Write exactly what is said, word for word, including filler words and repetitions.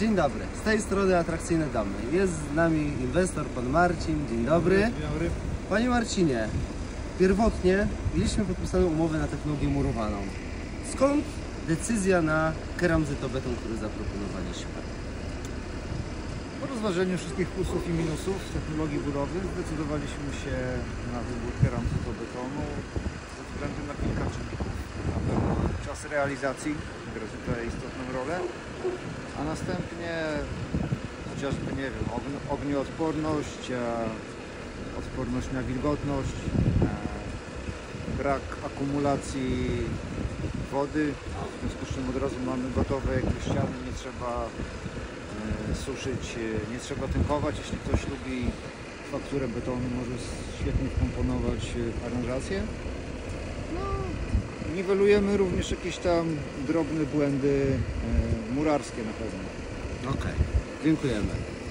Dzień dobry, z tej strony Atrakcyjne Domy. Jest z nami inwestor, pan Marcin. Dzień dobry. Dzień dobry. Panie Marcinie, pierwotnie mieliśmy podpisaną umowę na technologię murowaną. Skąd decyzja na keramzytobeton, który zaproponowaliśmy? Po rozważeniu wszystkich plusów i minusów technologii budowy zdecydowaliśmy się na wybór keramzytobetonu ze względu na kilka czynników. Na pewno czas realizacji gra tutaj istotną rolę, a następnie chociażby, nie wiem, ogn ognioodporność, odporność na wilgotność, brak akumulacji wody, w związku z czym od razu mamy gotowe jakieś ściany, nie trzeba e, suszyć, nie trzeba tynkować. Jeśli ktoś lubi fakturę betonu, może świetnie wkomponować aranżację. No, niwelujemy również jakieś tam drobne błędy e, murarskie na pewno. Okej, dziękujemy.